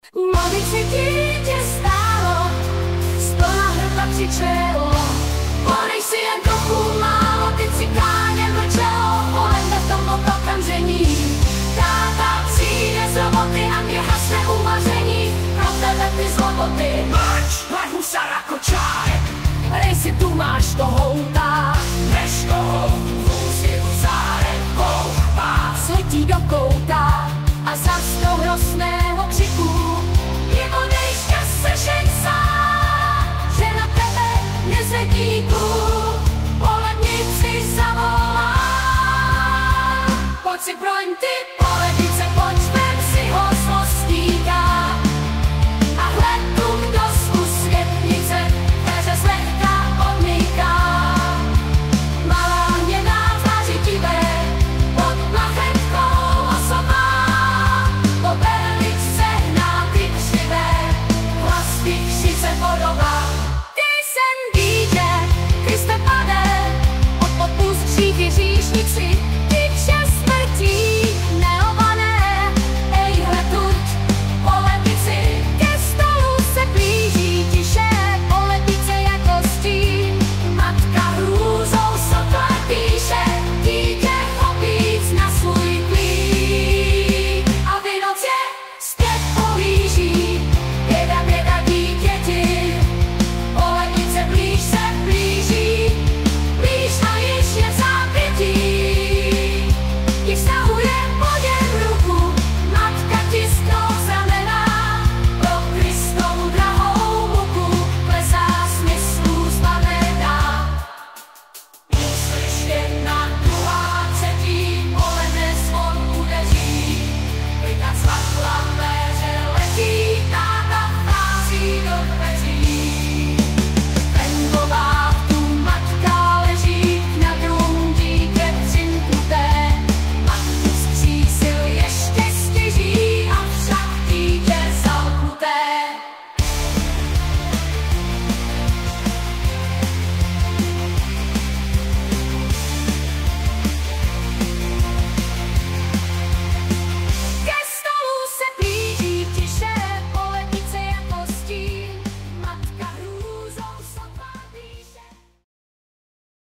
Mladý si dítě stálo, splná hrdla křičelo. Ponej si jen trochu málo, ty cikáně mlčelo. Pohlejte v tom okamžení, táta přijde z roboty a mě hasne uvaření. Pro tebe ty zloboty, mlč, hled husara kočárek. Rejsi, tu máš toho utá, než toho vůzi husárek koupá. Sletí do kouta a zas do hrozného křiku je odejšťa slyšet sám, že na tebe nezvedíku polednici zavolá. Pojď si broň ty polednici.